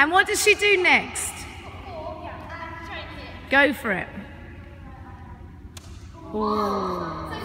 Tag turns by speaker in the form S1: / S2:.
S1: And what does she do next? Go for it. Oh.